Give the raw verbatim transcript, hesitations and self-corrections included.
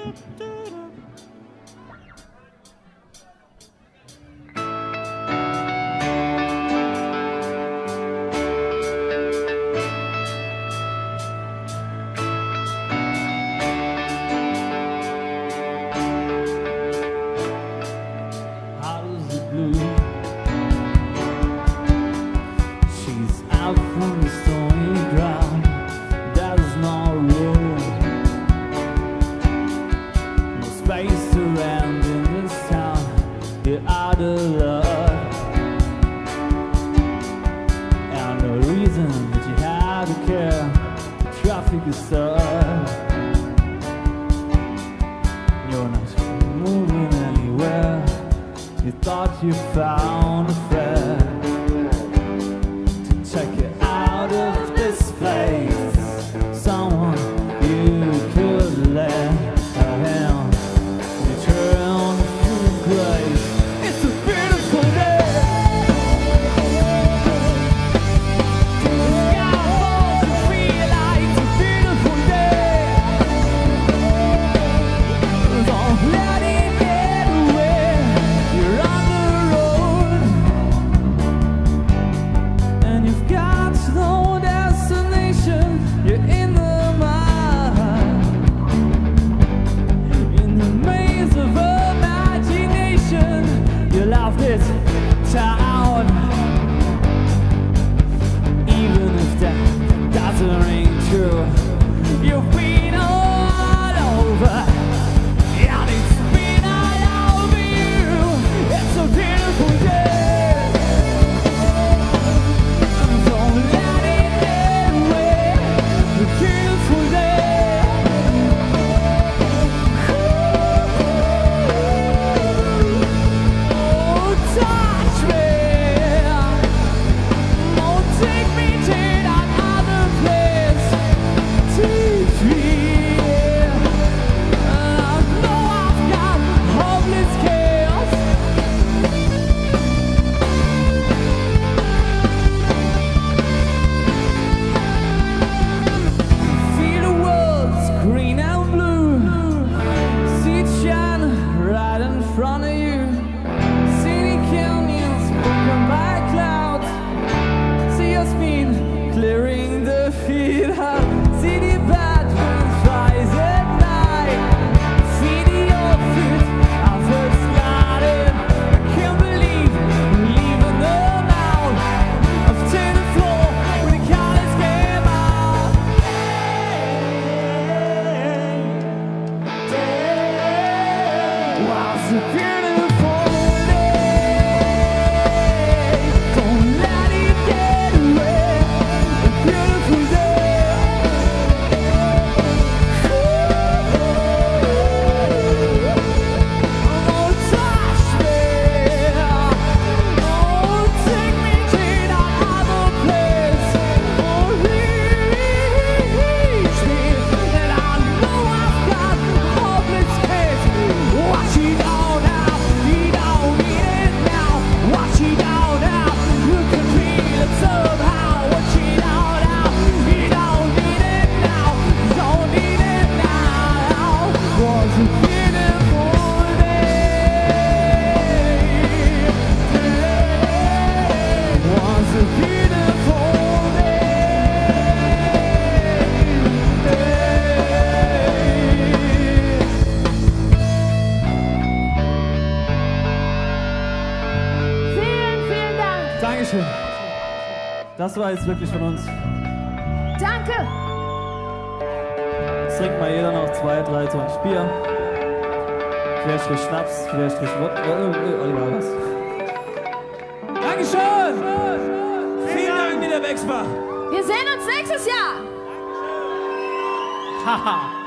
You found a friend to take you out of this place, someone you could lend a hand and turn from grace. It's a beautiful day. The sky falls to feel like it's a beautiful day. Don't let it get away. You're on town, even if that doesn't ring true. You've been all over, and it's been all over you. It's a beautiful day. Don't let it get away. The beautiful day. Dankeschön. Das war jetzt wirklich von uns. Danke. Jetzt trinkt mal jeder noch zwei, drei Tonnen Bier. Querstrich Schnaps, Querstrich Wodka. Äh, Oliver, was? Dankeschön. Vielen Dank, Niederwechsbach. Wir sehen uns nächstes Jahr. Haha.